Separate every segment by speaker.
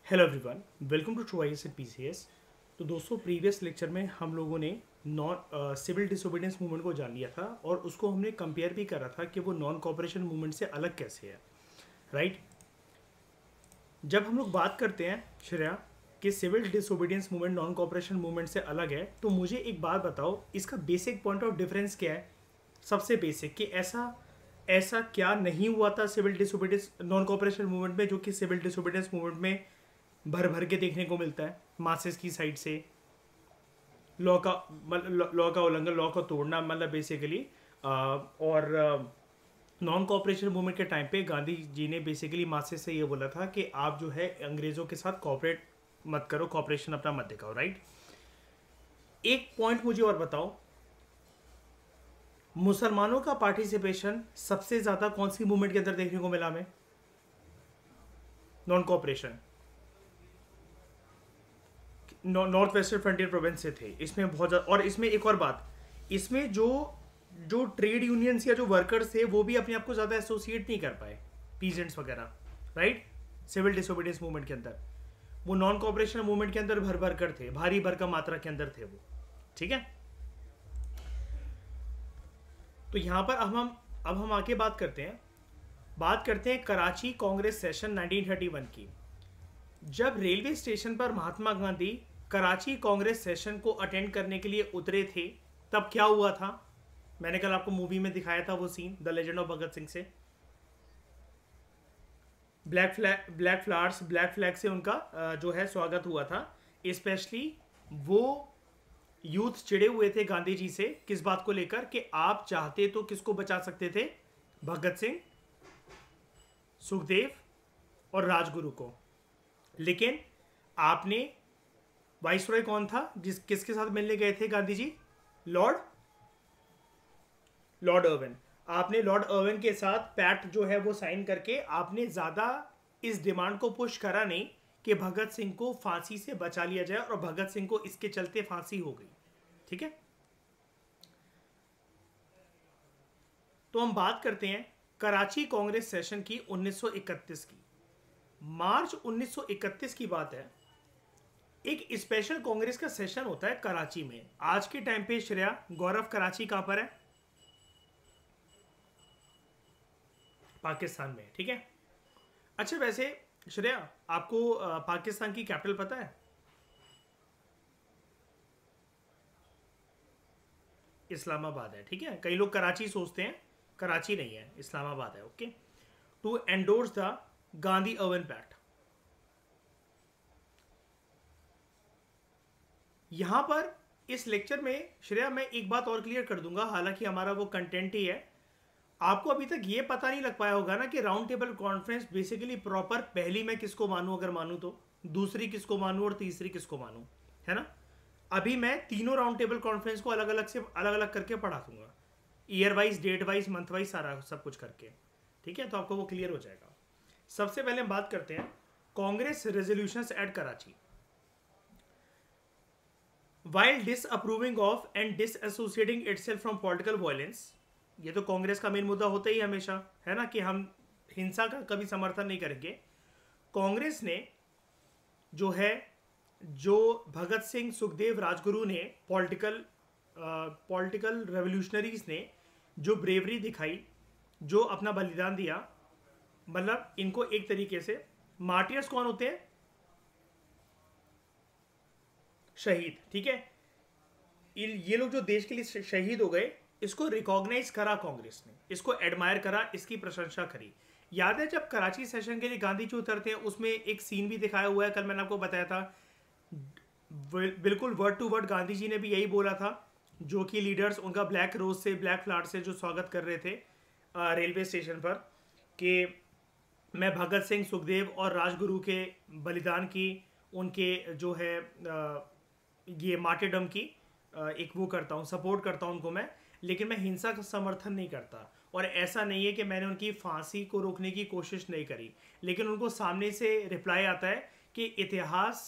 Speaker 1: Hello everyone, welcome to true IAS and PCS. तो दोस्तों, previous lecture में हम लोगों ने नॉन सिविल डिसोबीडियंस मूवमेंट को जान लिया था और उसको हमने कंपेयर भी करा था कि वो नॉन कॉपरेशन मूवमेंट से अलग कैसे है, राइट। जब हम लोग बात करते हैं श्रेया कि civil disobedience movement non cooperation movement से अलग है, तो मुझे एक बात बताओ, इसका बेसिक पॉइंट ऑफ डिफरेंस क्या है। सबसे बेसिक कि ऐसा ऐसा क्या नहीं हुआ था civil disobedience non cooperation movement में जो कि सिविल डिसोबीडियंस मूवमेंट में भर भर के देखने को मिलता है मासेस की साइड से। लॉ का उल्लंघन, लॉ को तोड़ना, मतलब बेसिकली। और नॉन कॉपरेशन मूवमेंट के टाइम पे गांधी जी ने बेसिकली मासेस से ये बोला था कि आप जो है अंग्रेजों के साथ कॉपरेट मत करो, कॉपरेशन अपना मत दिखाओ, राइट। एक पॉइंट मुझे और बताओ, मुसलमानों का पार्टिसिपेशन सबसे ज्यादा कौन सी मूवमेंट के अंदर देखने को मिला हमें? Non cooperation, north western frontier province से थे इसमें बहुत ज़्यादा। और इसमें एक और बात, इसमें जो जो ट्रेड यूनियंस या जो वर्कर्स थे वो भी अपने आप को ज़्यादा एसोसिएट नहीं कर पाए, पीजेंट्स वगैरह, राइट। सिविल डिसोबीडियंस मूवमेंट के अंदर वो नॉन कॉपरेशन मूवमेंट के अंदर भर भर कर थे, भारी भरकम मात्रा के अंदर थे वो, ठीक है। तो यहाँ पर अब हम आके बात करते हैं कराची कांग्रेस सेशन 1931 की। जब रेलवे स्टेशन पर महात्मा गांधी कराची कांग्रेस सेशन को अटेंड करने के लिए उतरे थे, तब क्या हुआ था? मैंने कल आपको मूवी में दिखाया था वो scene, the legend of Bhagat Singh से। ब्लैक फ्लैग से उनका जो है स्वागत हुआ था। स्पेशली वो यूथ चिड़े हुए थे गांधी जी से, किस बात को लेकर कि आप चाहते तो किसको बचा सकते थे? भगत सिंह, सुखदेव और राजगुरु को। लेकिन आपने, वाइसरॉय कौन था किसके साथ मिलने गए थे गांधी जी? Lord Irwin. आपने लॉर्ड अर्विन के साथ पैक्ट जो है वो साइन करके आपने ज्यादा इस डिमांड को पुश करा नहीं कि भगत सिंह को फांसी से बचा लिया जाए, और भगत सिंह को इसके चलते फांसी हो गई, ठीक है। तो हम बात करते हैं कराची कांग्रेस सेशन की 1931 की। मार्च 1931 की बात है। एक स्पेशल कांग्रेस का सेशन होता है कराची में। आज के टाइम पे श्रेया, गौरव, कराची कहां पर है? पाकिस्तान में, ठीक है। अच्छा, वैसे श्रेया, आपको पाकिस्तान की कैपिटल पता है? इस्लामाबाद है, ठीक है। कई लोग कराची सोचते हैं, कराची नहीं है, इस्लामाबाद है, okay. To endorse the Gandhi Irwin pact. यहां पर इस लेक्चर में श्रेया मैं एक बात और क्लियर कर दूंगा, हालांकि हमारा वो कंटेंट ही है। आपको अभी तक ये पता नहीं लग पाया होगा ना कि round table conference basically proper पहली मैं किसको मानूं, अगर मानूं तो दूसरी किसको मानूं और तीसरी किसको मानूं, है ना। अभी मैं तीनों राउंड टेबल कॉन्फ्रेंस को अलग अलग करके पढ़ा दूंगा, year wise, date wise, month wise, सारा सब कुछ करके, ठीक है। तो आपको वो क्लियर हो जाएगा। सबसे पहले हम बात करते हैं Congress resolutions at Karachi. While disapproving of and disassociating itself from political violence, ये तो कांग्रेस का मेन मुद्दा होता ही हमेशा, है ना, कि हम हिंसा का कभी समर्थन नहीं करेंगे। कांग्रेस ने जो है, जो भगत सिंह, सुखदेव, राजगुरु ने, पॉलिटिकल रेवोल्यूशनरीज ने जो ब्रेवरी दिखाई, जो अपना बलिदान दिया, मतलब इनको एक तरीके से, मार्टियर्स कौन होते हैं? शहीद, ठीक है। ये लोग जो देश के लिए शहीद हो गए, इसको रिकॉग्नाइज करा कांग्रेस ने, इसको एडमायर करा, इसकी प्रशंसा करी। याद है जब कराची सेशन के लिए गांधी जी उतरते हैं, उसमें एक सीन भी दिखाया हुआ है, कल मैंने आपको बताया था। बिल्कुल word to word Gandhi ji ने भी यही बोला था, जो कि लीडर्स उनका ब्लैक रोज से, ब्लैक फ्लावर से जो स्वागत कर रहे थे रेलवे स्टेशन पर, कि मैं भगत सिंह, सुखदेव और राजगुरु के बलिदान की, उनके जो है ये मार्टिरडम की एक वो करता हूँ, सपोर्ट करता हूँ उनको मैं, लेकिन मैं हिंसा का समर्थन नहीं करता। और ऐसा नहीं है कि मैंने उनकी फांसी को रोकने की कोशिश नहीं करी, लेकिन उनको सामने से रिप्लाई आता है कि इतिहास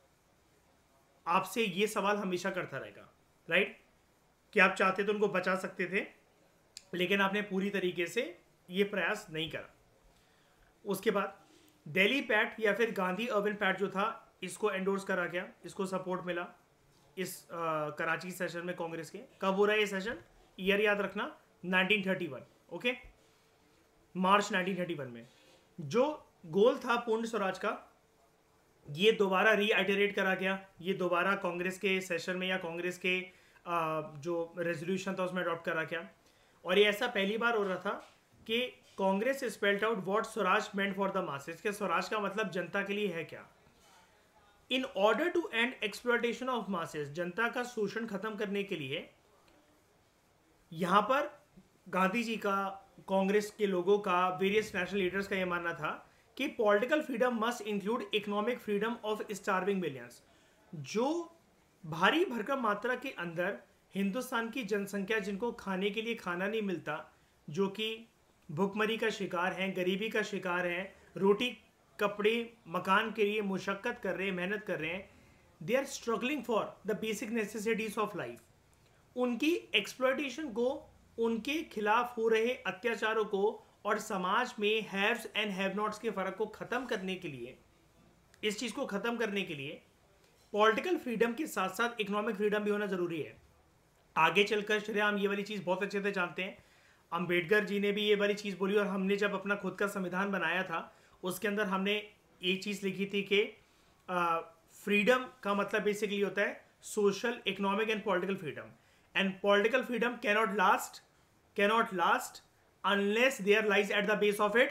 Speaker 1: आपसे ये सवाल हमेशा करता रहेगा, राइट, कि आप चाहते तो उनको बचा सकते थे, लेकिन आपने पूरी तरीके से ये प्रयास नहीं करा। उसके बाद दिल्ली पैक्ट या फिर गांधी अर्बन पैक्ट जो था, इसको एंडोर्स करा गया, इसको सपोर्ट मिला इस कराची सेशन में कांग्रेस के। कब हो रहा है ये सेशन? ईयर याद रखना 1931, ओके, मार्च 1931 में। जो गोल था पूर्ण स्वराज का, ये दोबारा रीआइटरेट करा गया, ये दोबारा कांग्रेस के सेशन में या कांग्रेस के जो रेजोल्यूशन था उसमें अडॉप्ट करा गया। और ये ऐसा पहली बार हो रहा था कि Congress spelled out what swaraj meant for the masses, के स्वराज का मतलब जनता के लिए है क्या। In order to end exploitation of masses, जनता का शोषण खत्म करने के लिए यहां पर गांधी जी का, कांग्रेस के लोगों का, वेरियस नेशनल लीडर्स का यह मानना था कि political freedom must include economic freedom of starving millions. जो भारी भरकम मात्रा के अंदर हिंदुस्तान की जनसंख्या जिनको खाने के लिए खाना नहीं मिलता, जो कि भुखमरी का शिकार हैं, गरीबी का शिकार हैं, रोटी कपड़े मकान के लिए मुशक्कत कर रहे हैं, मेहनत कर रहे हैं, they are struggling for the basic necessities of life. उनकी एक्सप्लॉयटेशन को, उनके खिलाफ हो रहे अत्याचारों को और समाज में हैव्स एंड हैव नॉट्स के फर्क को खत्म करने के लिए, इस चीज को खत्म करने के लिए पॉलिटिकल फ्रीडम के साथ साथ इकोनॉमिक फ्रीडम भी होना जरूरी है। आगे चलकर श्रेयाम ये वाली चीज बहुत अच्छे से जानते हैं, अंबेडकर जी ने भी ये वाली चीज बोली, और हमने जब अपना खुद का संविधान बनाया था उसके अंदर हमने एक चीज लिखी थी कि फ्रीडम का मतलब बेसिकली होता है social, economic and political freedom, and political freedom cannot last unless there lies at the base of it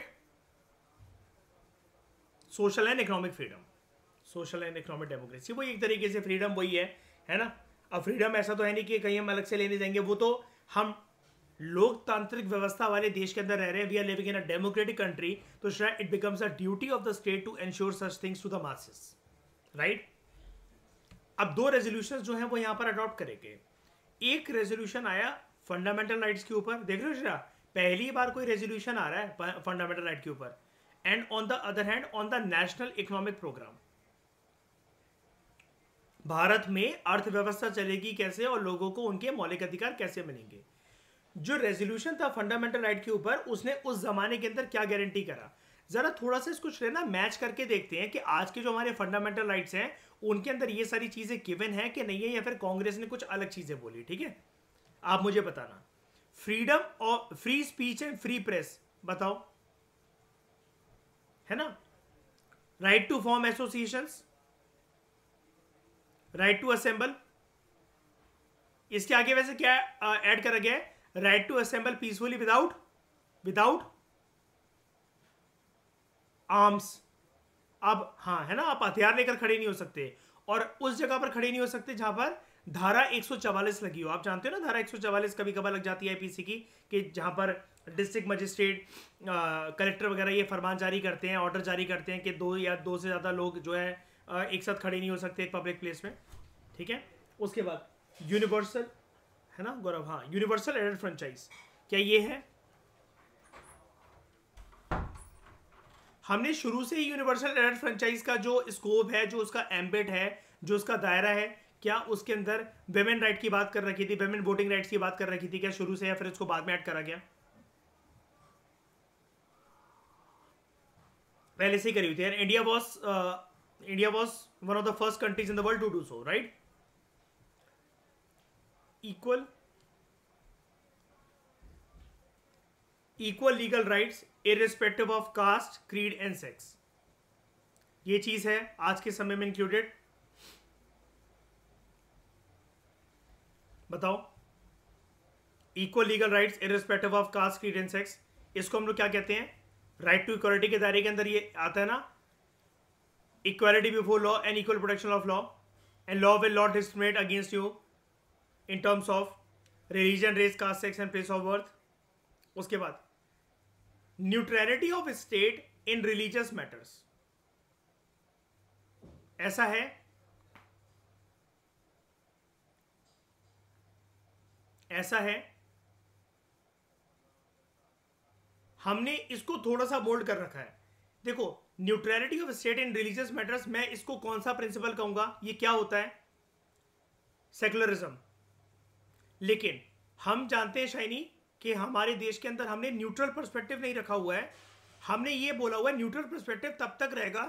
Speaker 1: social and economic freedom, social and economic democracy. वही एक तरीके से फ्रीडम वही है ना। अब फ्रीडम ऐसा तो है नहीं कि कहीं हम अलग से लेने जाएंगे, वो तो हम लोकतांत्रिक व्यवस्था वाले देश के अंदर रह रहे हैं, we are living in a democratic country, तो शायद it becomes a duty of the state to ensure such things to the masses, right. अब दो रेजोल्यूशंस जो हैं वो यहां पर अडॉप्ट करेंगे। एक रेजोल्यूशन आया फंडामेंटल राइट्स के ऊपर, देख रहे हो श्रेया, पहली बार कोई रेजोल्यूशन आ रहा है फंडामेंटल राइट के ऊपर, and on the other hand on the national economic programme. Bharat में अर्थव्यवस्था चलेगी कैसे और लोगों को उनके मौलिक अधिकार कैसे मिलेंगे। जो रेजोल्यूशन था फंडामेंटल राइट के ऊपर, उसने उस जमाने के अंदर क्या गारंटी करा, जरा थोड़ा सा इसको ना मैच करके देखते हैं कि आज के जो हमारे फंडामेंटल राइट्स हैं उनके अंदर ये सारी चीजें गिवन है कि नहीं है, या फिर कांग्रेस ने कुछ अलग चीजें बोली। ठीक है, आप मुझे बताना। फ्रीडम और free speech and free press, बताओ, है ना। Right to form associations, right to assemble, इसके आगे वैसे क्या ऐड करा गया है, right to assemble peacefully without arms. अब हाँ, है ना, आप हथियार लेकर खड़े नहीं हो सकते, और उस जगह पर खड़े नहीं हो सकते जहां पर धारा 144 लगी हो। आप जानते हो ना, धारा 144 कभी कभार लग जाती है आईपीसी की, कि जहां पर डिस्ट्रिक्ट मजिस्ट्रेट, कलेक्टर वगैरह ये फरमान जारी करते हैं, ऑर्डर जारी करते हैं कि दो या दो से ज्यादा लोग जो है एक साथ खड़े नहीं हो सकते एक पब्लिक प्लेस में। ठीक है, उसके बाद यूनिवर्सल, है ना गौरव, हाँ, यूनिवर्सल एडेड फ्रेंचाइज, क्या ये है? हमने शुरू से ही यूनिवर्सल एडेड फ्रेंचाइज का जो स्कोप है, जो उसका एम्बेट है, जो उसका दायरा है, क्या उसके अंदर वेमेन राइट की बात कर रखी थी, वेमेन वोटिंग राइट्स की बात कर रखी थी क्या शुरू से, या फिर इसको बाद में ऐड करा गया? पहले से ही करी हुई थी। And India was one of the first countries in the world to do so, right. Equal legal rights irrespective of caste, creed and sex, ये चीज है आज के समय में इंक्लूडेड। बताओ, equal legal rights irrespective of caste, creed and sex, इसको हम लोग क्या कहते हैं? राइट टू इक्वालिटी के दायरे के अंदर ये आता है ना, equality before law and equal protection of law, and law will not discriminate against you in terms of religion, race, caste, sex and place of birth. उसके बाद neutrality of state in religious matters, ऐसा है, ऐसा है। हमने इसको थोड़ा सा बोल्ड कर रखा है। देखो, neutrality of state in religious matters, मैं इसको कौन सा प्रिंसिपल कहूंगा? ये क्या होता है? सेकुलरिज्म। लेकिन हम जानते हैं शाइनी कि हमारे देश के अंदर हमने न्यूट्रल पर्सपेक्टिव नहीं रखा हुआ है, हमने ये बोला हुआ है न्यूट्रल पर्सपेक्टिव तब तक रहेगा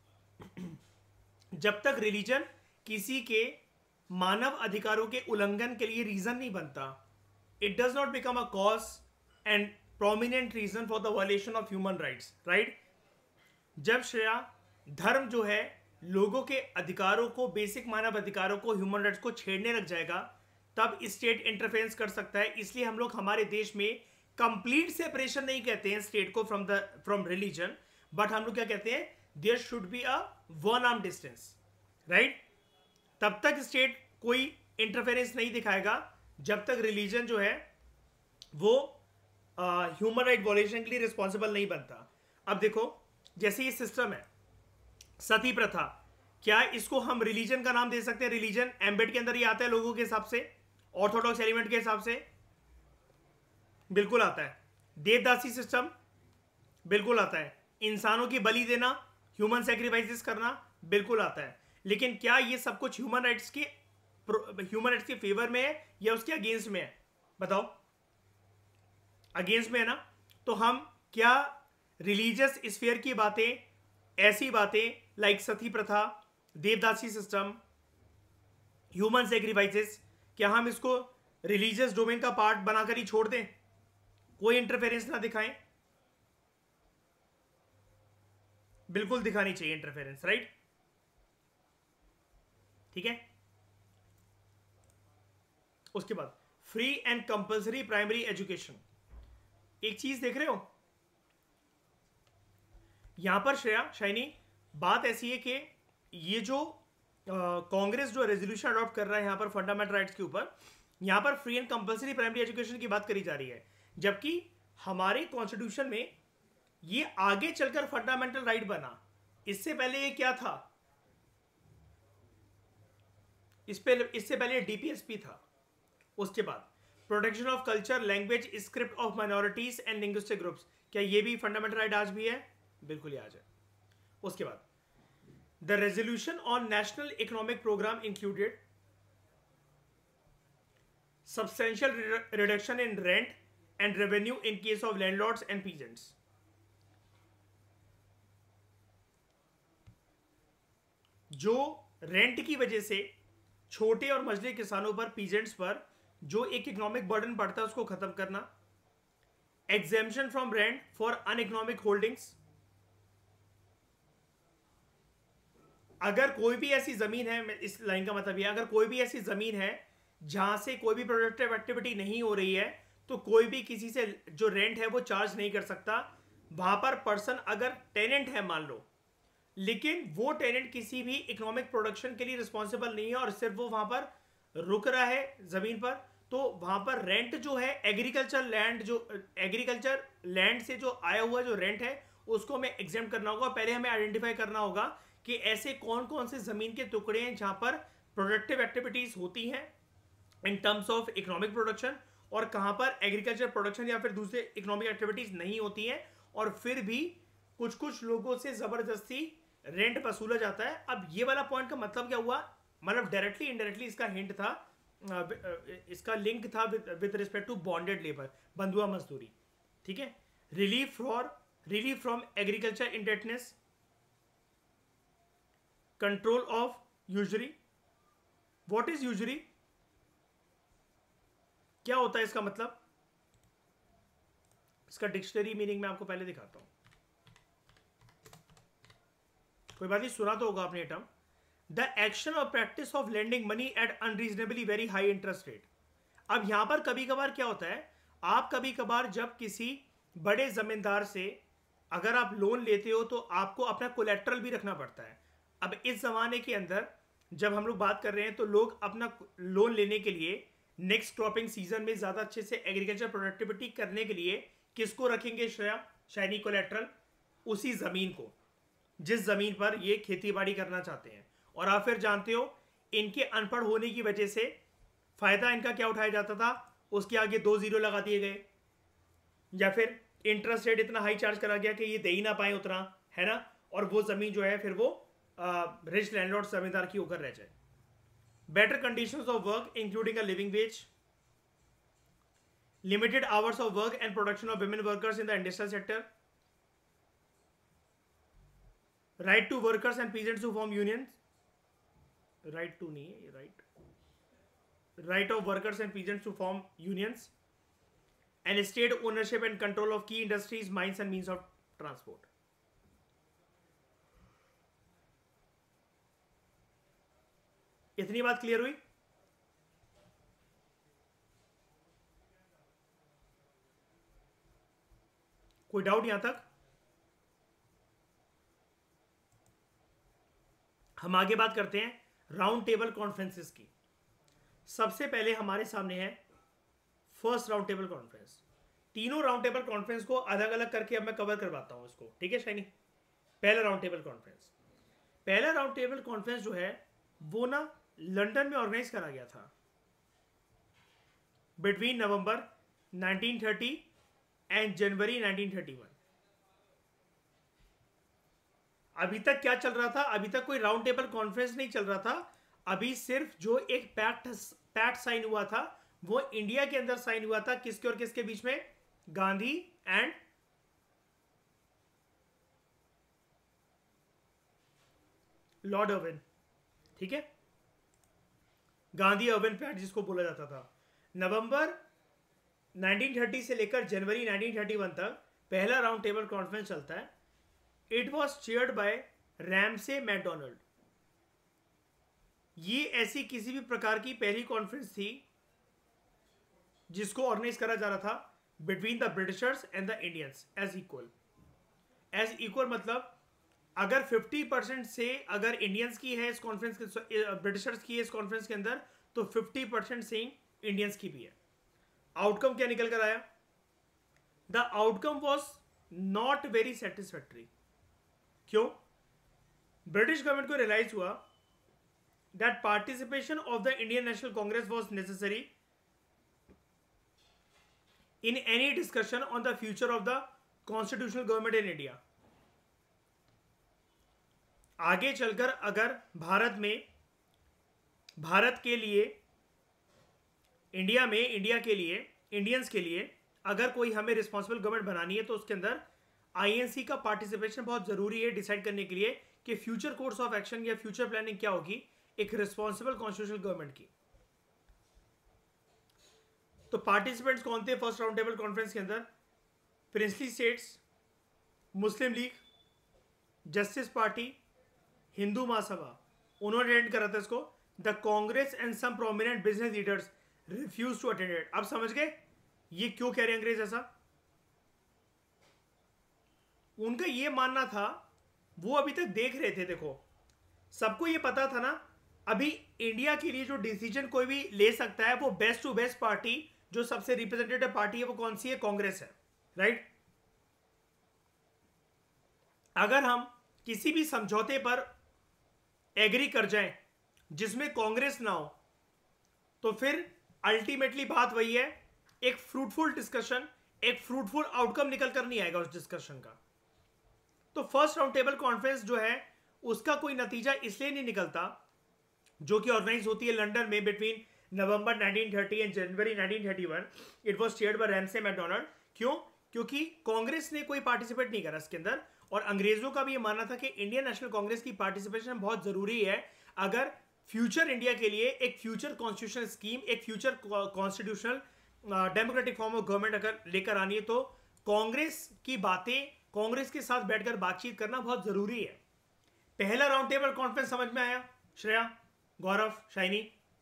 Speaker 1: जब तक रिलीजन किसी के मानव अधिकारों के उल्लंघन के लिए रीजन नहीं बनता. It does not become a cause and prominent reason for the violation of human rights. Right. जब श्रेया धर्म जो है लोगों के अधिकारों को, बेसिक मानव अधिकारों को, ह्यूमन राइट्स को छेड़ने लग जाएगा, तब स्टेट इंटरफेरेंस कर सकता है. इसलिए हम लोग हमारे देश में कंप्लीट सेपरेशन नहीं कहते हैं स्टेट को फ्रॉम रिलीजन, बट हम लोग क्या कहते हैं, there should be a one arm distance. Right. तब तक स्टेट कोई इंटरफेरेंस नहीं दिखाएगा जब तक रिलीजन जो है वो ह्यूमन राइट वॉलेशन के लिए रिस्पॉन्सिबल नहीं बनता. अब देखो, जैसे ये सिस्टम है सती प्रथा, क्या इसको हम रिलीजन का नाम दे सकते हैं? रिलीजन एम्बेड के अंदर ही आता है लोगों के हिसाब से, ऑर्थोडॉक्स एलिमेंट के हिसाब से, बिल्कुल आता है. देवदासी सिस्टम बिल्कुल आता है. इंसानों की बलि देना, ह्यूमन सैक्रिफाइसेस करना, बिल्कुल आता है. लेकिन क्या ये सब कुछ ह्यूमन राइट्स के फेवर में है या उसके अगेंस्ट में है? बताओ. अगेंस्ट में है ना. तो हम क्या रिलीजियस स्फीयर की बातें, ऐसी बातें लाइक सती प्रथा, देवदासी सिस्टम, ह्यूमन सैक्रिफाइसेस, क्या हम इसको रिलीजियस डोमेन का पार्ट बनाकर ही छोड़ दें, कोई इंटरफेरेंस ना दिखाएं? बिल्कुल दिखानी चाहिए इंटरफेरेंस. राइट. ठीक है. उसके बाद free and compulsory primary education. एक चीज देख रहे हो यहां पर श्रेया, शाइनी, बात ऐसी है कि ये जो कांग्रेस जो रेजोल्यूशन अडॉप्ट कर रहा है यहां पर फंडामेंटल राइट्स के ऊपर, यहां पर free and compulsory primary education की बात करी जा रही है, जबकि हमारे कॉन्स्टिट्यूशन में ये आगे चलकर फंडामेंटल राइट बना. इससे पहले ये क्या था? इससे पहले डीपीएसपी था. उसके बाद protection of culture, language, script of minorities and linguistic groups. क्या ये भी फंडामेंटल राइट आज भी है? बिल्कुल ही आज है. उसके बाद the resolution on national economic programme included substantial reduction in rent and revenue in case of landlords and peasants. जो रेंट की वजह से छोटे और मझले किसानों पर, पीजेंट्स पर जो एक इकोनॉमिक बर्डन पड़ता है उसको खत्म करना. Exemption from rent for uneconomic holdings. अगर कोई भी ऐसी जमीन है, इस लाइन का मतलब यह, अगर कोई भी ऐसी जमीन है जहां से कोई भी प्रोडक्टिव एक्टिविटी नहीं हो रही है, तो कोई भी किसी से जो रेंट है वो चार्ज नहीं कर सकता. वहां पर पर्सन अगर टेनेंट है मान लो, लेकिन वो टेनेंट किसी भी इकोनॉमिक प्रोडक्शन के लिए रिस्पॉन्सिबल नहीं है और सिर्फ वो वहां पर रुक रहा है जमीन पर, तो वहां पर रेंट जो है एग्रीकल्चर लैंड से जो आया हुआ जो रेंट है उसको हमें एग्जेम्प्ट करना होगा. पहले हमें आइडेंटिफाई करना होगा कि ऐसे कौन कौन से जमीन के टुकड़े हैं जहां पर प्रोडक्टिव एक्टिविटीज होती हैं in terms of economic production, और कहां पर एग्रीकल्चर प्रोडक्शन या फिर दूसरे इकोनॉमिक एक्टिविटीज नहीं होती हैं और फिर भी कुछ कुछ लोगों से जबरदस्ती रेंट वसूला जाता है. अब ये वाला पॉइंट का मतलब क्या हुआ? मतलब डायरेक्टली इनडायरेक्टली इसका हिंट था, इसका लिंक था with respect to bonded labour, बंधुआ मजदूरी. ठीक है. Relief from agriculture indebtedness, control of usury. What is usury? क्या होता है इसका मतलब? इसका डिक्शनरी मीनिंग मैं आपको पहले दिखाता हूं. कोई बात नहीं, सुना तो होगा आपने टर्म. द एक्शन और practice of lending money at unreasonably very high interest rate. अब यहां पर कभी कभार क्या होता है, आप कभी कभार जब किसी बड़े जमींदार से अगर आप लोन लेते हो तो आपको अपना कोलेट्रल भी रखना पड़ता है. अब इस जमाने के अंदर जब हम लोग बात कर रहे हैं तो लोग अपना लोन लेने के लिए नेक्स्ट क्रॉपिंग सीजन में ज्यादा अच्छे से एग्रीकल्चर प्रोडक्टिविटी करने के लिए किसको रखेंगे श्रेया, शाइनी? कोलेट्रल. उसी जमीन को जिस जमीन पर ये खेती बाड़ी करना चाहते हैं. और आप फिर जानते हो इनके अनपढ़ होने की वजह से फायदा इनका क्या उठाया जाता था, उसके आगे 2 जीरो लगा दिए गए, या फिर इंटरेस्ट रेट इतना हाई चार्ज करा गया कि ये दे ही ना पाए उतना, है ना, और वो जमीन जो है फिर वो रिच लैंडलॉर्ड जमींदार की होकर रह जाए. Better conditions of work including a living wage, limited hours of work and production of women workers in the industrial sector, right to workers and peasants to form unions, right to नहीं है, right of workers and peasants to form unions and state ownership and control of की industries, mines and means of transport. इतनी बात clear हुई? कोई doubt यहां तक? हम आगे बात करते हैं राउंड टेबल कॉन्फ्रेंसेस की। सबसे पहले हमारे सामने है फर्स्ट राउंड टेबल कॉन्फ्रेंस। तीनों राउंड टेबल कॉन्फ्रेंस को अलग अलग करके अब मैं कवर करवाता हूं इसको, ठीक है शाइनी? पहला राउंड टेबल कॉन्फ्रेंस, पहला राउंड टेबल कॉन्फ्रेंस जो है वो ना लंदन में ऑर्गेनाइज करा गया था बिटवीन नवंबर 1930 एंड जनवरी 1931। अभी तक क्या चल रहा था? अभी तक कोई राउंड टेबल कॉन्फ्रेंस नहीं चल रहा था। अभी सिर्फ जो एक पैक्ट साइन हुआ था वो इंडिया के अंदर साइन हुआ था, किसके और किसके बीच में? गांधी एंड लॉर्ड अर्विन, ठीक है? गांधी अर्विन पैक्ट जिसको बोला जाता था। नवंबर 1930 से लेकर जनवरी 1931 तक पहला राउंड टेबल कॉन्फ्रेंस चलता है। It was chaired by Ramsay MacDonald. ये ऐसी किसी भी प्रकार की पहली कॉन्फ्रेंस थी जिसको ऑर्गेनाइज करा जा रहा था between the Britishers and the Indians as equal. As equal मतलब अगर 50% से अगर इंडियंस की है इस कॉन्फ्रेंस के, ब्रिटिशर्स की है इस कॉन्फ्रेंस के अंदर, तो 50% से इंडियंस की भी है। आउटकम क्या निकल कर आया? The outcome was not very satisfactory. क्यों? ब्रिटिश गवर्नमेंट को रियलाइज हुआ that participation of the Indian national Congress was necessary in any discussion on the future of the constitutional government in India. आगे चलकर अगर भारत के लिए, इंडिया के लिए, इंडियंस के लिए अगर कोई हमें रिस्पॉन्सिबल गवर्नमेंट बनानी है तो उसके अंदर आईएनसी का पार्टिसिपेशन बहुत जरूरी है डिसाइड करने के लिए कि फ्यूचर कोर्स ऑफ एक्शन या फ्यूचर प्लानिंग क्या होगी एक रिस्पॉन्सिबल कॉन्स्टिट्यूशनल गवर्नमेंट की। तो पार्टिसिपेंट्स कौन थे फर्स्ट राउंड टेबल कॉन्फ्रेंस के अंदर? प्रिंसली स्टेट्स, मुस्लिम लीग, जस्टिस पार्टी, हिंदू महासभा, उन्होंने अटेंड करा था इसको। The Congress and some prominent business leaders refuse to attend it. अब समझ गए ये क्यों कह रहे हैं अंग्रेज ऐसा? उनका ये मानना था, वो अभी तक देख रहे थे, देखो सबको ये पता था ना अभी इंडिया के लिए जो डिसीजन कोई भी ले सकता है वो बेस्ट टू बेस्ट पार्टी जो सबसे रिप्रेजेंटेटिव पार्टी है वो कौन सी है? कांग्रेस है, राइट? अगर हम किसी भी समझौते पर एग्री कर जाएं जिसमें कांग्रेस ना हो तो फिर अल्टीमेटली बात वही है, एक फ्रूटफुल डिस्कशन, एक फ्रूटफुल आउटकम निकल कर नहीं आएगा उस डिस्कशन का। तो फर्स्ट राउंड टेबल कॉन्फ्रेंस जो है उसका कोई नतीजा इसलिए नहीं निकलता, जो कि ऑर्गेनाइज होती है लंदन में between November 1930 and January 1931। It was chaired by Ramsay MacDonald. क्यों? क्योंकि कांग्रेस ने कोई पार्टिसिपेट नहीं करा इसके अंदर, और अंग्रेजों का भी ये मानना था कि इंडियन नेशनल कांग्रेस की पार्टिसिपेशन बहुत जरूरी है अगर फ्यूचर इंडिया के लिए एक फ्यूचर कॉन्स्टिट्यूशनल स्कीम, एक future constitutional democratic form of government अगर लेकर आनी है तो कांग्रेस की बातें, कांग्रेस के साथ बैठकर बातचीत करना बहुत जरूरी है। पहला राउंड टेबल कॉन्फ्रेंस समझ में आया? श्रेया, गौरव, शाइनी?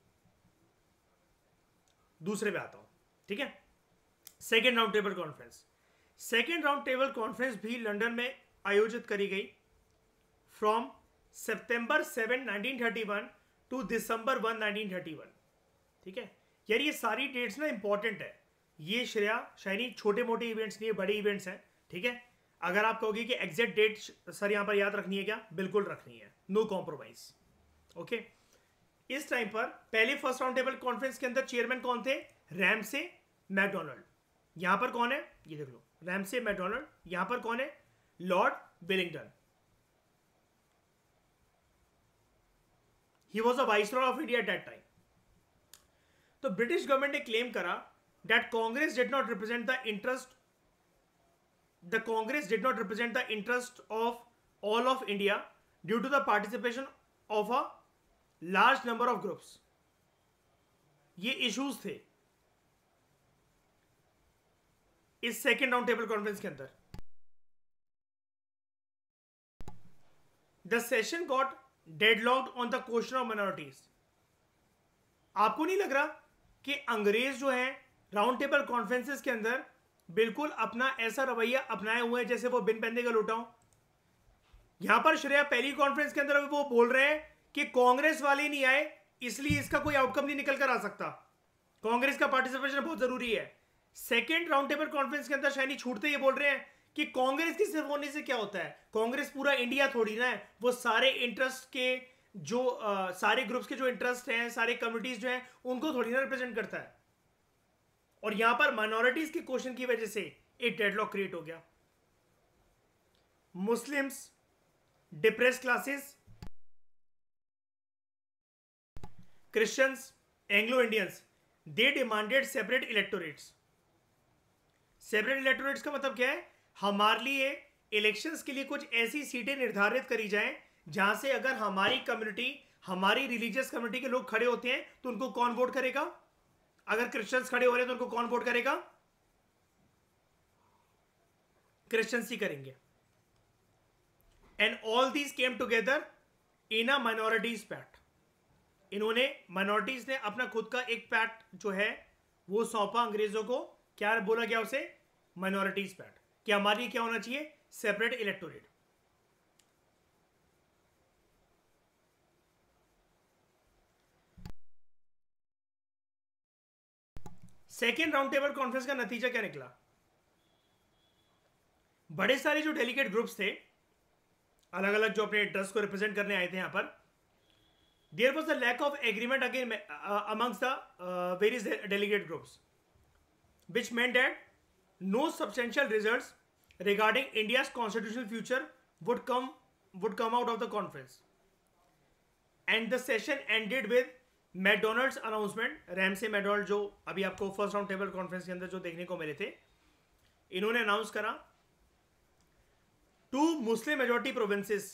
Speaker 1: दूसरे पे आता हूं, ठीक है? Second round table conference. Second round table conference भी लंदन में आयोजित करी गई फ्रॉम सितंबर 7, 1931 टू दिसंबर 1, 1931। ठीक है यार, ये सारी डेट्स ना इंपॉर्टेंट है। ये श्रेया, शाइनी छोटे मोटे इवेंट्स नहीं है, बड़े इवेंट्स हैं, ठीक है? अगर आप कहोगे कि एग्जैक्ट डेट सर यहां पर याद रखनी है क्या? बिल्कुल रखनी है, नो कॉम्प्रोमाइज। ओके, इस टाइम पर पहले फर्स्ट राउंड टेबल कॉन्फ्रेंस के अंदर चेयरमैन कौन थे? Ramsay MacDonald. यहां पर कौन है? ये देख लो, रैमसे मैकडोनाल्ड। यहां पर कौन है? Lord Wellington. He was a viceroy of India at that time. तो ब्रिटिश गवर्नमेंट ने क्लेम करा that Congress did not represent the interest of all of India due to the participation of a large number of groups. ये issues थे इस second round table conference के अंदर। The session got deadlocked on the question of minorities. आपको नहीं लग रहा कि अंग्रेज जो है राउंड टेबल कॉन्फ्रेंसेस के अंदर बिल्कुल अपना ऐसा रवैया अपनाए हुए हैं जैसे वो बिन पैंदे का लौटा हो? यहां पर श्रेया पहली कॉन्फ्रेंस के अंदर वो बोल रहे हैं कि कांग्रेस वाले नहीं आए इसलिए इसका कोई आउटकम नहीं निकल कर आ सकता, कांग्रेस का पार्टिसिपेशन बहुत जरूरी है। सेकेंड राउंड टेबल कॉन्फ्रेंस के अंदर शायनी छूटते ये बोल रहे हैं कि कांग्रेस की सिर्फ होने से क्या होता है, कांग्रेस पूरा इंडिया थोड़ी ना है, वो सारे इंटरेस्ट के जो सारे ग्रुप्स के जो इंटरेस्ट हैं, सारे कम्युनिटीज जो हैं उनको थोड़ी ना रिप्रेजेंट करता है। और यहां पर माइनॉरिटीज के क्वेश्चन की वजह से एक डेडलॉक क्रिएट हो गया। Muslims, depress classes, Christians, Anglo Indians, they demanded separate electorates. Separate electorates का मतलब क्या है? हमारे लिए इलेक्शंस के लिए कुछ ऐसी सीटें निर्धारित करी जाएं जहां से अगर हमारी कम्युनिटी, हमारी रिलीजियस कम्युनिटी के लोग खड़े होते हैं तो उनको कौन वोट करेगा? अगर क्रिश्चियंस खड़े हो रहे हैं तो उनको कौन वोट करेगा? क्रिश्चियंस ही करेंगे। And all these came together in a minorities pact. इन्होंने, माइनॉरिटीज ने अपना खुद का एक पैक्ट जो है वो सौंपा अंग्रेजों को। क्या बोला गया उसे? Minorities pact. कि हमारी क्या होना चाहिए? Separate electorate. Second round table conference का नतीजा क्या निकला? बड़े सारे जो डेलीगेट ग्रुप्स थे, अलग अलग जो अपने इंटरेस्ट को रिप्रेजेंट करने आए थे यहां पर, there was the lack of agreement again amongst the various delegate groups, which meant that no substantial results regarding India's constitutional future would come out of the conference. And the session ended with MacDonald's announcement. Ramsay MacDonald जो अभी आपको first round table conference के अंदर जो देखने को मिले थे, इन्होंने अनाउंस करा 2 मुस्लिम मेजॉरिटी प्रोविंसेस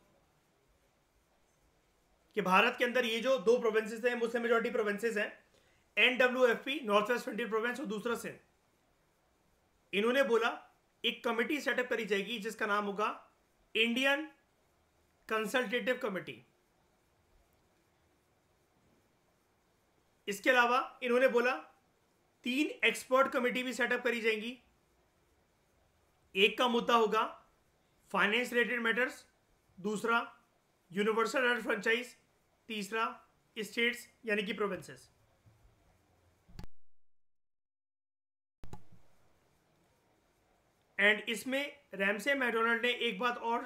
Speaker 1: कि भारत के अंदर ये जो 2 प्रोविंसेस हैं मुस्लिम मेजॉरिटी प्रोविंसेस हैं, NWFP north west frontier province और दूसरा सिंध। इन्होंने बोला एक कमेटी सेटअप करी जाएगी जिसका नाम होगा इंडियन कंसल्टेटिव कमेटी। इसके अलावा इन्होंने बोला 3 एक्सपर्ट कमेटी भी सेटअप करी जाएंगी। एक का मुद्दा होगा फाइनेंस रिलेटेड मैटर्स, दूसरा यूनिवर्सल राइट फ्रेंचाइज, तीसरा स्टेट्स यानी कि प्रोविंसेस। एंड इसमें रैमसे मैकडोनल्ड ने एक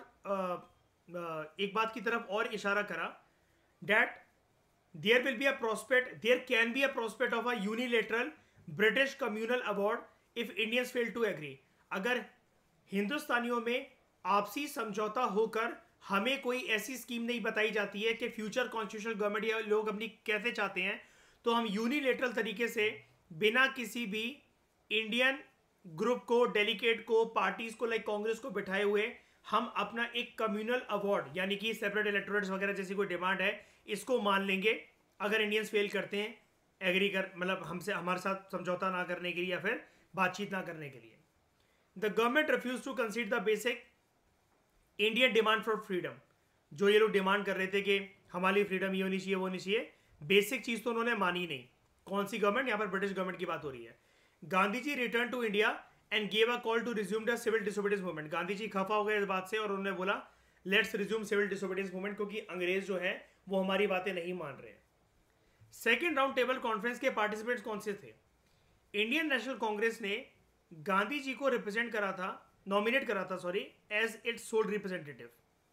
Speaker 1: बात की तरफ और इशारा करा, that there will be a prospect, there can be a prospect of a unilateral British communal award if Indians fail to agree. अगर हिंदुस्तानियों में आपसी समझौता होकर हमें कोई ऐसी स्कीम नहीं बताई जाती है कि फ्यूचर कॉन्स्टिट्यूशनल गवर्नमेंट या लोग अपनी कैसे चाहते हैं, तो हम यूनिलेटरल तरीके से बिना किसी भी इंडियन ग्रुप को, डेलीगेट को, पार्टीज को लाइक कांग्रेस को बिठाए हुए हम अपना एक कम्युनल अवार्ड यानी कि सेपरेट इलेक्टोरेट्स वगैरह जैसी कोई डिमांड है इसको मान लेंगे अगर इंडियंस फेल करते हैं एग्री कर, मतलब हमसे हमारे साथ समझौता ना करने के लिए या फिर बातचीत ना करने के लिए। The government refuse to consider the basic Indian demand for freedom. जो ये लोग डिमांड कर रहे थे कि हमारी फ्रीडम ये होनी चाहिए, वो होनी चाहिए, बेसिक चीज तो उन्होंने मानी नहीं। कौन सी गवर्नमेंट? यहाँ पर ब्रिटिश गवर्नमेंट की बात हो रही है। Gandhi ji return to India and gave a call to resume the civil disobedience movement. Gandhi ji खफा हो गए इस बात से और उन्होंने बोला let's resume civil disobedience movement, क्योंकि अंग्रेज जो है वो हमारी बातें नहीं मान रहे हैं। सेकेंड राउंड टेबल कॉन्फ्रेंस के पार्टिसिपेंट्स कौन से थे? इंडियन नेशनल कांग्रेस ने गांधी जी को रिप्रेजेंट करा था, नॉमिनेट करा था sorry, as its sole representative.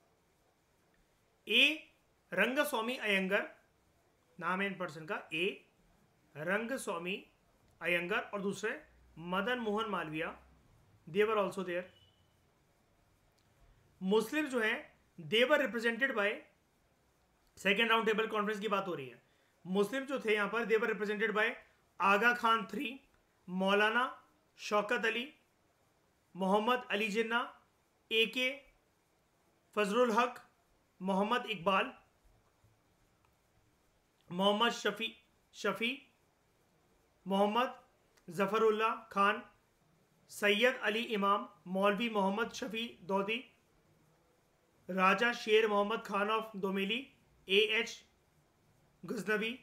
Speaker 1: A Rangaswami Iyengar नाम है इन पर्सन का, ए रंगस्वामी अयंगर, और दूसरे Madan Mohan Malaviya, they were also there. Muslim जो हैं they were represented by, second round table conference की बात हो रही है, मुस्लिम जो थे यहां पर they were represented by Aga Khan III, Maulana Shaukat Ali, Mohammad Ali Jinnah, AK Fazlul हक, मोहम्मद इकबाल, मोहम्मद शफी, मोहम्मद जफरुल्लाह खान, सैयद अली इमाम, मौलवी Mohammad Shafi Daudi, Raja Sher Mohammad Khan of Domeli, A H Ghaznavi,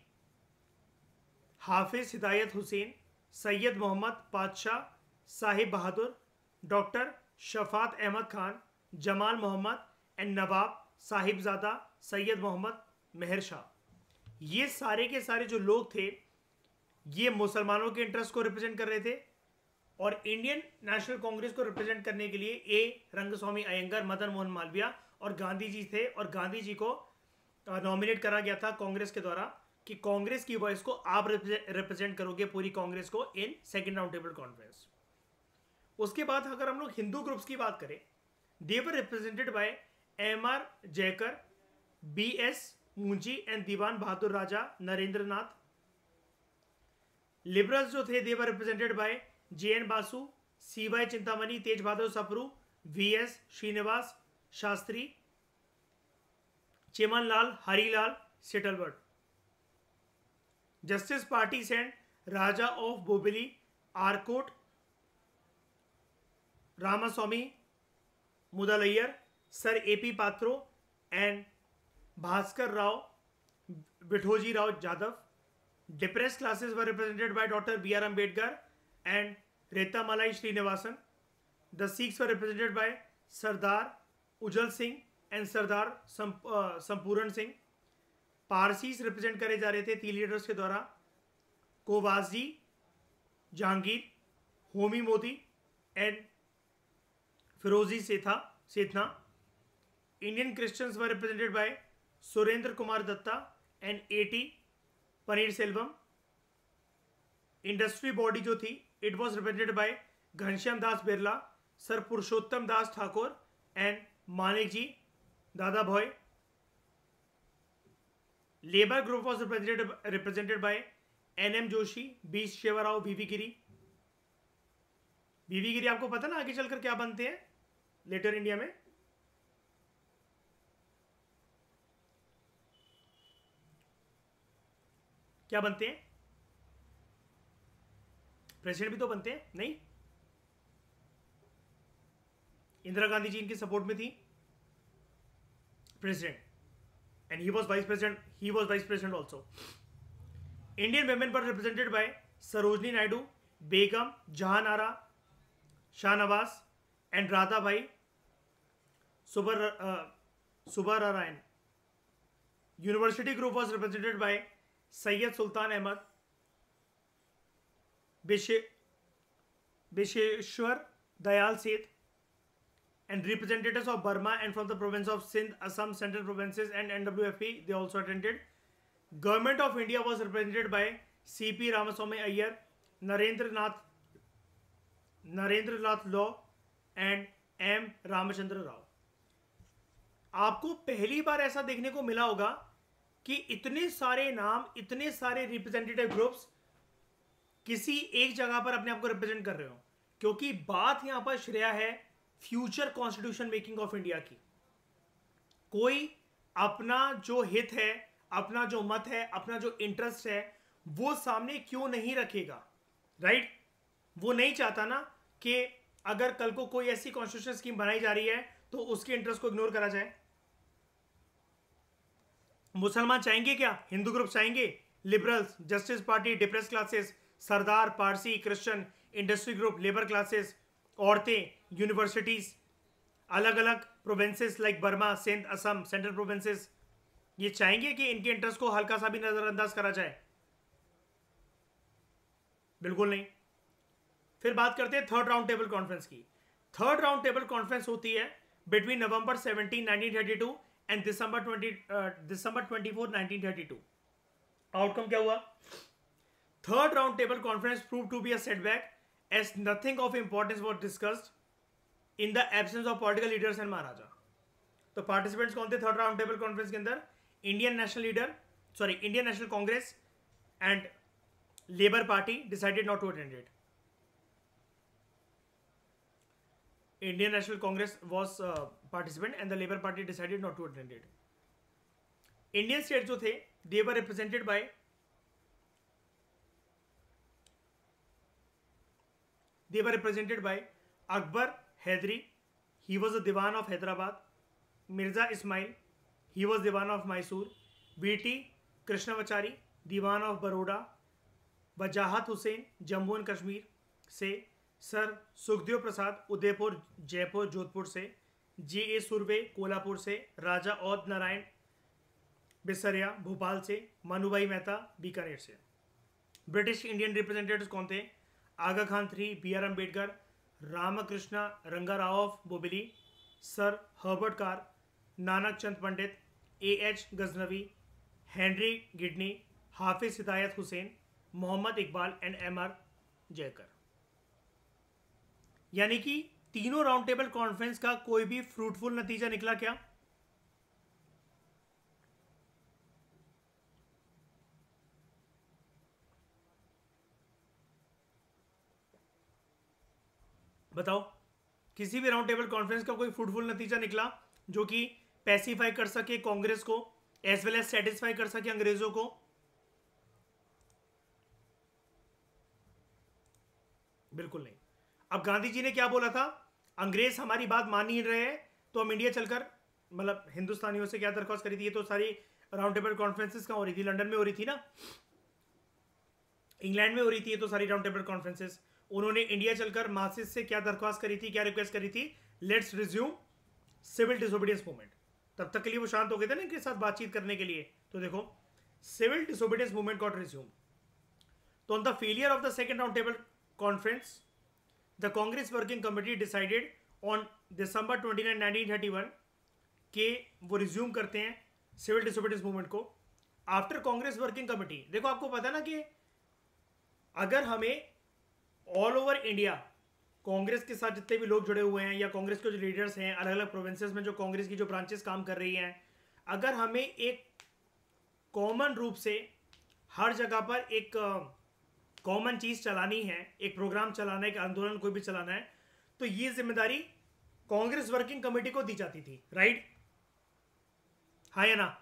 Speaker 1: Hafiz Hidayat Hussain, Syed Mohammad Padshah Sahib Bahadur, doctor Shafaat Ahmad Khan, Jamal Mohammad and Nawab Sahibzada Syed Mohammad Mehr Shah. ये सारे के सारे जो लोग थे ये मुसलमानों के इंटरेस्ट को रिप्रेजेंट कर रहे थे और इंडियन नेशनल कांग्रेस को रिप्रेजेंट करने के लिए ए रंगस्वामी अयंगर, मदन मोहन मालवीय और गांधी जी थे। और गांधी जी को नॉमिनेट करा गया था कांग्रेस के द्वारा कि कांग्रेस की वॉइस को आप रिप्रेजेंट करोगे पूरी कांग्रेस को in second round table conference. उसके बाद अगर हम लोग हिंदू ग्रुप्स की बात करें, they were represented by M R. Jayakar, B S. Moonje and Dewan Bahadur Raja Narendra Nath. Liberals जो थे they were represented by J N. Basu, C Y. Chintamani, Tej Bahadur Sapru, V S. Srinivasa Sastri, Chimanlal Harilal Setalvad. Justice Party sent Raja of Bobbili, Arcot, Ramaswami Mudaliar, sir A P. Patro and Bhaskar Rao Vithoji Rao Jadhav. Depressed classes were represented by doctor B R. Ambedkar and Rettamalai Srinivasan. The Sikhs were represented by Sardar Ujjal Singh and Sardar Sampuran Singh. Parsis represent करे जा रहे थे 3 leaders के द्वारा, Cowasji Jehangir, Homi Mody and Phiroze Sethna. Indian Christians were represented by Surendra Kumar Datta and A T. Panneer Selvam. Industry body जो थी it was represented by Ghanshyam Das Birla, sir Purushottam Das Thakur and Manik ji Dada Bhoy. Labour group was represented by N M. Joshi, B. Shivarao, V V. Giri. V V. Giri आपको पता ना आगे चलकर क्या बनते हैं लेटर इंडिया में? क्या बनते हैं? प्रेसिडेंट भी तो बनते हैं नहीं? इंदिरा गांधी जी इनकी सपोर्ट में थी president and he was vice president also. Indian women were represented by Sarojini Naidu, Begum Jahan Ara Shahnawaz and Radha Bhai Subbarayan. University group was represented by Sayyid Sultan Ahmad, Bisheshwar Dayal Seth, and representatives of Burma and from the province of Sindh, Assam, Central Provinces and NWFP, they also attended. Government of India was represented by C.P. Ramaswamy Iyer, Narendra Nath Law and M. Ramachandra Rao. आपको पहली बार ऐसा देखने को मिला होगा कि इतने सारे नाम, इतने सारे रिप्रेजेंटेटिव ग्रुप्स किसी एक जगह पर अपने आप को रिप्रेजेंट कर रहे हो, क्योंकि बात यहां पर श्रेया है future constitution making of India की। कोई अपना जो हित है, अपना जो मत है, अपना जो इंटरेस्ट है वो सामने क्यों नहीं रखेगा, राइट? वो नहीं चाहता ना कि अगर कल को कोई ऐसी कॉन्स्टिट्यूशन स्कीम बनाई जा रही है तो उसके इंटरेस्ट को इग्नोर करा जाए। मुसलमान चाहेंगे क्या? हिंदू ग्रुप चाहेंगे, liberals, Justice Party, depressed classes, Sardar, Parsi, Christian, industry group, labour classes, औरतें, यूनिवर्सिटीज, अलग अलग provinces like Burma, Sindh, Assam, central provinces, ये चाहेंगे कि इनके इंटरेस्ट को हल्का सा भी नजरअंदाज करा जाए? बिल्कुल नहीं। फिर बात करते हैं थर्ड राउंड टेबल कॉन्फ्रेंस की। थर्ड राउंड टेबल कॉन्फ्रेंस होती है between November 17, 1932 and December 24, 1932। Outcome क्या हुआ? Third round table conference prove to be a setback as nothing of importance was discussed in the absence of political leaders and maharaja. तो participants कौन थे third round table conference के अंदर? Indian national Congress and Labour Party decided not to attend it. Indian National Congress was participant and the Labour Party decided not to attend it. Indian states जो थे they were represented by Akbar Hyderabad, he was a Diwan of Hyderabad. Mirza Ismail, he was Diwan of Mysore. V.T. Krishnamachari, Diwan of Baroda. Wajahat Hussain, Jammu and Kashmir से. Sir Sukhdev Prasad, Udaipur, Jaipur, Jodhpur से. J.A. Surve, Kolhapur से. राजा औद नारायण बिसरिया, भोपाल से. मनुभाई मेहता, बीकानेर से. British Indian representatives कौन थे? Aga Khan III, B.R. Ambedkar, Ramakrishna Rangarao of Bobbili, sir Herbert Carr, Nanak Chand Pandit, A.H. Ghaznavi, Henry Gidney, Hafiz Hidayat Hussain, Mohammad Iqbal and M.R. Jayakar. यानी कि तीनों राउंड टेबल कॉन्फ्रेंस का कोई भी फ्रूटफुल नतीजा निकला क्या? बताओ, किसी भी राउंड टेबल कॉन्फ्रेंस का कोई फ्रूटफुल नतीजा निकला जो कि पैसिफाई कर सके कांग्रेस को एज वेल एज सेटिस्फाई कर सके अंग्रेजों को? बिल्कुल नहीं. अब गांधी जी ने क्या बोला था? अंग्रेज हमारी बात मान नहीं रहे हैं तो हम इंडिया चलकर, मतलब हिंदुस्तानियों से क्या दरख्वास्त करी थी? ये तो सारी राउंड टेबल कॉन्फ्रेंसेस कहाँ हो रही थी? लंदन में हो रही थी ना, इंग्लैंड में हो रही थी. ये तो सारी राउंड टेबल कॉन्फ्रेंसेस. उन्होंने इंडिया चलकर मासिस से क्या दरख्वास्त करी थी, क्या रिक्वेस्ट करी थी? Let's resume civil disobedience movement. तब तक के लिए वो शांत हो गए थे ना इनके साथ बातचीत करने के लिए. तो देखो, civil disobedience movement got resume. तो on the failure of the second round table conference, the Congress working committee decided on December 29, 1931 के वो रिज्यूम करते हैं सिविल डिसोबीडियंस मूवमेंट को. आफ्टर कांग्रेस वर्किंग कमेटी, देखो आपको पता ना कि अगर हमें ऑल ओवर इंडिया कांग्रेस के साथ जितने भी लोग जुड़े हुए हैं या कांग्रेस के जो लीडर्स हैं अलग अलग प्रोविंसेस में, जो कांग्रेस की जो ब्रांचेस काम कर रही हैं, अगर हमें एक कॉमन रूप से हर जगह पर एक कॉमन चीज चलानी है, एक प्रोग्राम चलाना है, एक आंदोलन कोई भी चलाना है, तो ये जिम्मेदारी कांग्रेस वर्किंग कमेटी को दी जाती थी. राइट? हाँ या ना?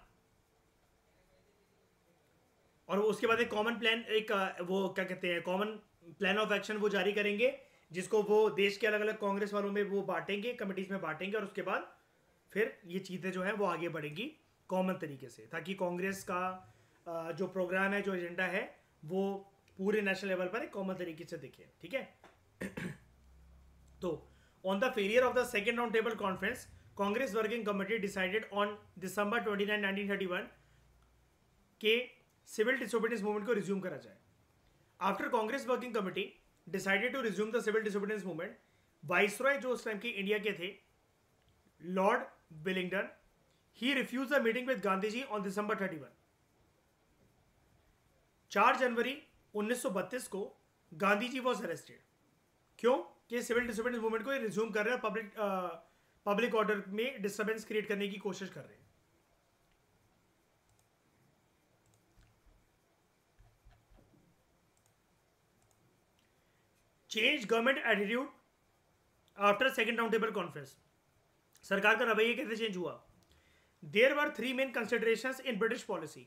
Speaker 1: और उसके बाद एक कॉमन प्लान, एक वो क्या कहते हैं, कॉमन प्लान ऑफ एक्शन वो जारी करेंगे, जिसको वो देश के अलग अलग कांग्रेस वालों में वो बांटेंगे, कमिटीज में बांटेंगे, और उसके बाद फिर ये चीज़ें जो है वो आगे बढ़ेंगी कॉमन तरीके से, ताकि कांग्रेस का जो प्रोग्राम है, जो एजेंडा है, वो पूरे नेशनल लेवल पर एक कॉमन तरीके से दिखे. ठीक है? तो on the failure of the second round table conference, Congress working committee decided on December 29, 1931 के सिविल डिसोबीडियंस मूवमेंट को रिज्यूम करा जाए. After Congress working committee decided to resume the civil disobedience movement, viceroy जो उस time की India के थे, Lord Willingdon, he refuse the meeting with Gandhi ji on December 31. 4 जनवरी 1932 को गांधी जी वॉज अरेस्टेड. क्यों? कि सिविल डिसोबीडियंस मूवमेंट को रिज्यूम कर रहे हैं, पब्लिक ऑर्डर में डिस्टर्बेंस क्रिएट करने की कोशिश कर रहे हैं. Change government attitude after second round table conference. सरकार का रवैया कैसे चेंज हुआ? There were 3 main considerations in British policy.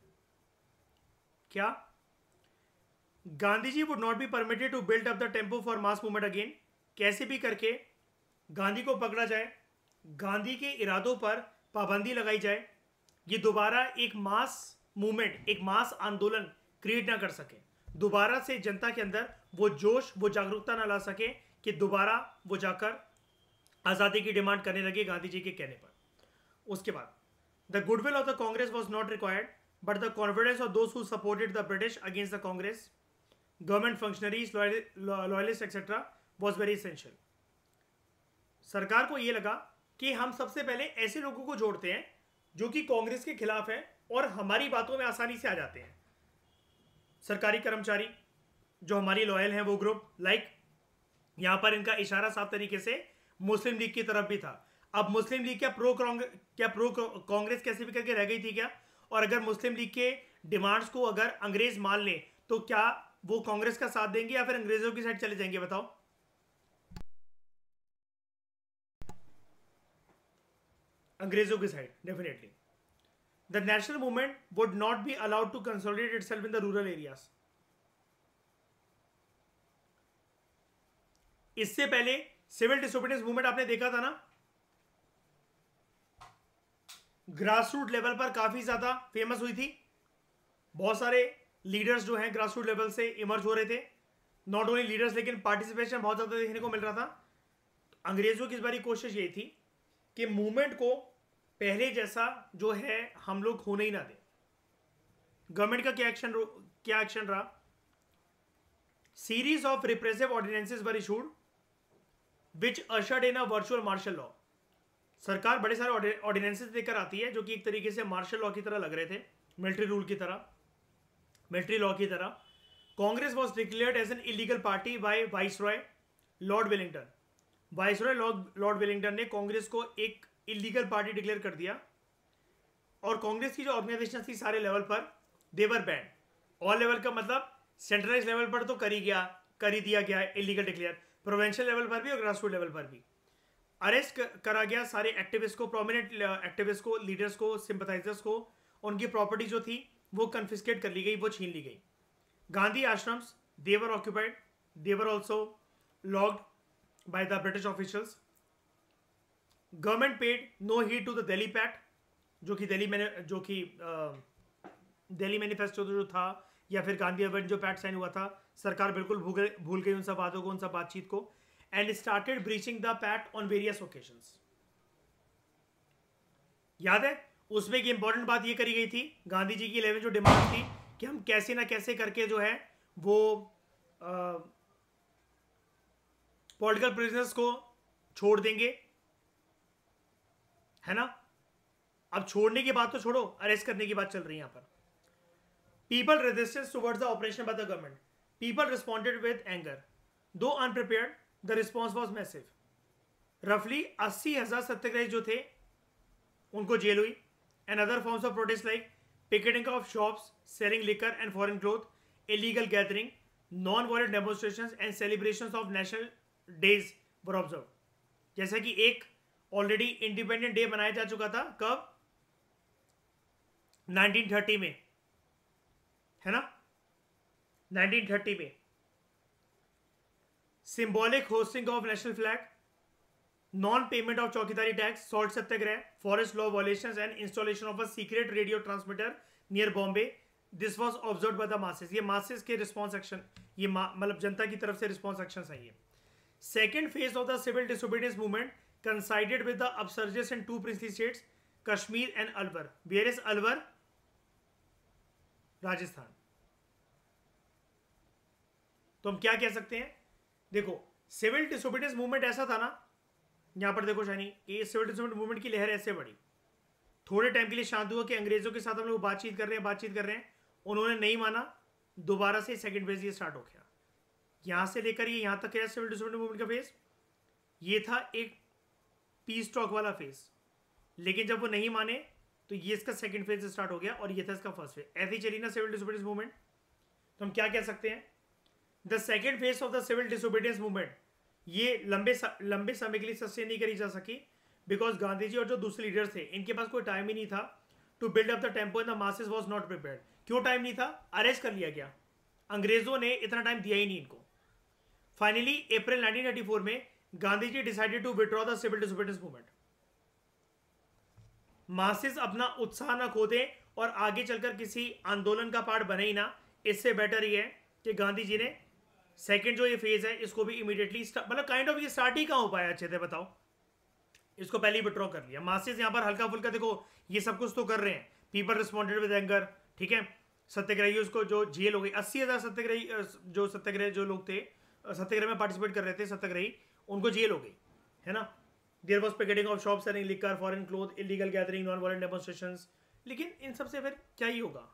Speaker 1: क्या? Gandhi ji would not be permitted to build up the tempo for mass movement again. कैसे भी करके गांधी को पकड़ा जाए, गांधी के इरादों पर पाबंदी लगाई जाए, ये दोबारा एक मास मूवमेंट, एक मास आंदोलन क्रिएट ना कर सके, दोबारा से जनता के अंदर वो जोश, वो जागरूकता ना ला सके कि दोबारा वो जाकर आज़ादी की डिमांड करने लगे गांधी जी के कहने पर. उसके बाद the goodwill of the Congress was not required but the confidence of those who supported the British against the Congress, government functionaries, loyalist etcetera was very essential. सरकार को यह लगा कि हम सबसे पहले ऐसे लोगों को जोड़ते हैं जो कि कांग्रेस के खिलाफ हैं और हमारी बातों में आसानी से आ जाते हैं. सरकारी कर्मचारी जो हमारी लॉयल हैं, वो ग्रुप, लाइक यहां पर इनका इशारा साफ तरीके से मुस्लिम लीग की तरफ भी था. अब मुस्लिम लीग क्या प्रो कांग्रेस कैसे भी करके रह गई थी क्या? और अगर मुस्लिम लीग के डिमांड्स को अगर अंग्रेज मान ले तो क्या वो कांग्रेस का साथ देंगे या फिर अंग्रेजों की साइड चले जाएंगे? बताओ. अंग्रेजों की side definitely. The national movement would not be allowed to consolidate itself in the rural areas. इससे पहले सिविल डिसोबीडियंस मूवमेंट आपने देखा था ना, ग्रास रूट लेवल पर काफी ज्यादा फेमस हुई थी। बहुत सारे लीडर्स जो हैं ग्रास रूट लेवल से इमर्ज हो रहे थे। नॉट ओनली लीडर्स, लेकिन पार्टिसिपेशन बहुत ज्यादा देखने को मिल रहा था। अंग्रेजों की इस बारी कोशिश यही थी कि मूवमेंट को पहले जैसा जो है हम लोग होने ही ना दें। गवर्नमेंट का क्या एक्शन रहा? Series of repressive ordinances were issued which ushered in a virtual martial law. सरकार बड़े सारे ऑर्डिनेंसेस लेकर आती है जो कि एक तरीके से मार्शल लॉ की तरह लग रहे थे, मिलिट्री रूल की तरह, मिलिट्री लॉ की तरह। Congress was declared as an illegal party by viceroy Lord Wellington. Viceroy Lord Wellington ने कांग्रेस को एक इलीगल पार्टी डिक्लेयर कर दिया, और कांग्रेस की जो ऑर्गेनाइजेशन थी सारे लेवल पर देवर बैंड। ऑल लेवल का मतलब सेंट्रलाइज लेवल पर तो कर ही दिया गया इलीगल डिक्लेयर, प्रोविंशियल लेवल पर भी और ग्रासरूट लेवल पर भी। अरेस्ट करा गया सारे एक्टिविस्ट को, प्रोमिनेंट एक्टिविस्ट को, लीडर्स को, सिंपथाइजर्स को। उनकी प्रॉपर्टी जो थी वो कन्फिस्केट कर ली गई, वो छीन ली गई। Gandhi ashrams they were occupied, they were also locked by the British officials. Government paid no heed to the Delhi pact, जो कि दिल्ली मैनिफेस्टो जो था, या फिर गांधी अवेंट जो पैक्ट साइन हुआ था, सरकार बिल्कुल भूल गई उन सब बातों को, उन सब बातचीत को, and started breaching the pact on various occasions. याद है उसमें एक इंपॉर्टेंट बात ये करी गई थी, गांधी जी की 11 जो डिमांड थी कि हम कैसे ना कैसे करके जो है वो पॉलिटिकल प्रिजनर्स को छोड़ देंगे, है ना। अब छोड़ने की बात तो छोड़ो, अरेस्ट करने की बात चल रही है यहां पर। People resistance towards the operation by the government, people responded with anger, though unprepared, the response was massive. रफली 80,000 सत्याग्रही जो थे उनको जेल हुई, and other forms of protest like picketing of shops, selling liquor and foreign cloth, illegal gathering, non violent demonstrations and celebrations of national days were observe. जैसा कि एक already independent day मनाया जा चुका था, कब? 1930 में, है ना, 1930 में। Symbolic hosting of national flag, non payment of chowkidari tax, salt satyagraha, forest law violations and installation of a secret radio transmitter near Bombay. This was observed by the masses. ये मासेस के रिस्पॉन्स एक्शन, ये मतलब जनता की तरफ से रिस्पॉन्स एक्शन है ये। Second phase of the civil disobedience movement coincided with the upsurges in 2 princely states, Kashmir and Alwar. Where is Alwar? Rajasthan. तो हम क्या कह सकते हैं? देखो, सिविल डिसोबीडियंस मूवमेंट ऐसा था ना, यहां पर देखो शानी, ये सिविल डिसोबीडियंस मूवमेंट की लहर ऐसे बढ़ी, थोड़े टाइम के लिए शांत हुआ कि अंग्रेजों के साथ हम लोग बातचीत कर रहे हैं, उन्होंने नहीं माना, दोबारा से सेकंड फेज ये स्टार्ट हो गया। यहां से लेकर ये यहां तक है सिविल डिसोबीडियंस मूवमेंट का फेज, ये था एक पीस टॉक वाला फेज। लेकिन जब वो नहीं माने तो ये इसका सेकंड फेज स्टार्ट हो गया, और ये था इसका फर्स्ट फेज। ऐसे ही चली ना सिविल डिसोबीडियंस मूवमेंट। तो हम क्या कह सकते हैं? The second phase of the civil disobedience movement ये लंबे समय के लिए सस्टेन नहीं करी जा सकी, बिकॉज गांधी जी और जो दूसरे लीडर्स थे इनके पास कोई टाइम ही नहीं था to build up the tempo in the masses was not prepared. क्यों टाइम नहीं था? अरेस्ट कर लिया गया, अंग्रेजों ने इतना टाइम दिया ही नहीं इनको। फाइनली अप्रैल 1934 में Gandhi ji decided to withdraw the civil disobedience movement. Masses अपना उत्साह ना खो दें और आगे चलकर किसी आंदोलन का पार्ट बने ही ना, इससे बेटर ये है कि गांधी जी ने सेकंड जो ये फेज है इसको भी इमीडिएटली मतलब काइंड ऑफ ये स्टार्ट ही कहां हो पाया अच्छे से बताओ, इसको पहले ही विड्रॉ कर लिया। मासेस यहां पर हल्का फुल्का देखो ये सब कुछ तो कर रहे हैं, पीपल रिस्पॉन्डेड विद एंगर, ठीक है। सत्याग्रही उसको जो जेल हो गई, 80,000 सत्याग्रही जो सत्याग्रह जो लोग थे सत्याग्रह में पार्टिसिपेट कर रहे थे सत्याग्रही, उनको जेल हो गई, है ना। There was picketing of shop, selling liquor, foreign cloth, illegal gathering, non violent demonstrations. लेकिन इन सबसे फिर क्या ही होगा?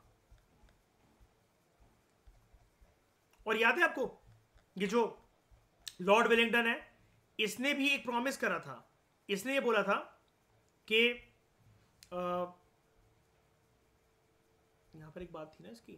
Speaker 1: और याद है आपको ये जो लॉर्ड वेलिंगटन है, इसने भी एक प्रॉमिस करा था, इसने ये बोला था कि यहां पर एक बात थी ना इसकी,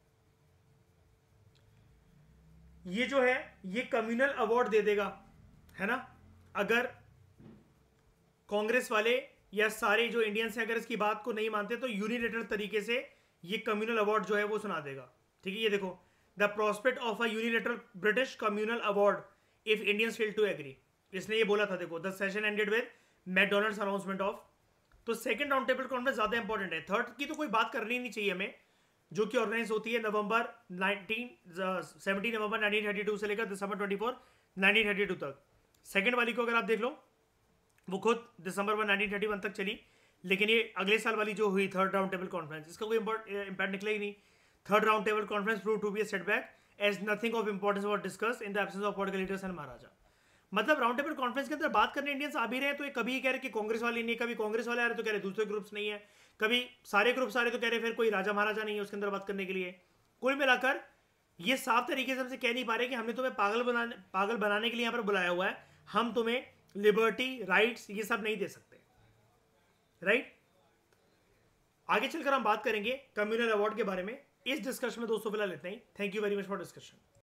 Speaker 1: ये जो है ये कम्युनल अवार्ड दे देगा, है ना, अगर कांग्रेस वाले या सारे जो इंडियंस हैं अगर इसकी बात को नहीं मानते तो यूनिलेटरल तरीके से ये कम्युनल अवार्ड जो है वो सुना देगा। ठीक है, ये देखो, the prospect of a unilateral British communal award if Indians fail to agree, इसने ये बोला था। देखो, the session ended with MacDonald's announcement of. तो सेकंड राउंड टेबल कॉन्फ्रेंस ज्यादा इंपॉर्टेंट है, थर्ड की तो कोई बात करनी नहीं चाहिए हमें, जो कि ऑर्गेनाइज होती है नवंबर 17 नवंबर 1932 से लेकर दिसंबर 24 1932 तक। सेकंड वाली को अगर आप देख लो, वो खुद दिसंबर 1931 तक चली, लेकिन ये अगले साल वाली जो हुई थर्ड राउंड टेबल कॉन्फ्रेंस, इसका कोई इंपैक्ट निकला ही नहीं। Third round table conference prove to be a setback as nothing of importance was discussed in the absence of political leaders and maharaja. मतलब राउंड टेबल कॉन्फ्रेंस के अंदर बात करने इंडियंस आ भी रहे हैं तो ये कभी कह रहे कि कांग्रेस वाले नहीं, कभी कांग्रेस वाले आ रहे तो कह रहे दूसरे ग्रुप्स नहीं है, कभी सारे ग्रुप्स आ रहे तो कह रहे फिर कोई राजा महाराजा नहीं है उसके अंदर बात करने के लिए। कुल मिलाकर ये साफ तरीके से हमसे कह नहीं पा रहे कि हमने तुम्हें पागल बनाने के लिए यहाँ पर बुलाया हुआ है, हम तुम्हें लिबर्टी राइट्स ये सब नहीं दे सकते, राइट। आगे चलकर हम बात करेंगे कम्युनल अवार्ड के बारे में। इस डिस्कशन में दोस्तों फिलहाल इतना ही। Thank you very much for discussion.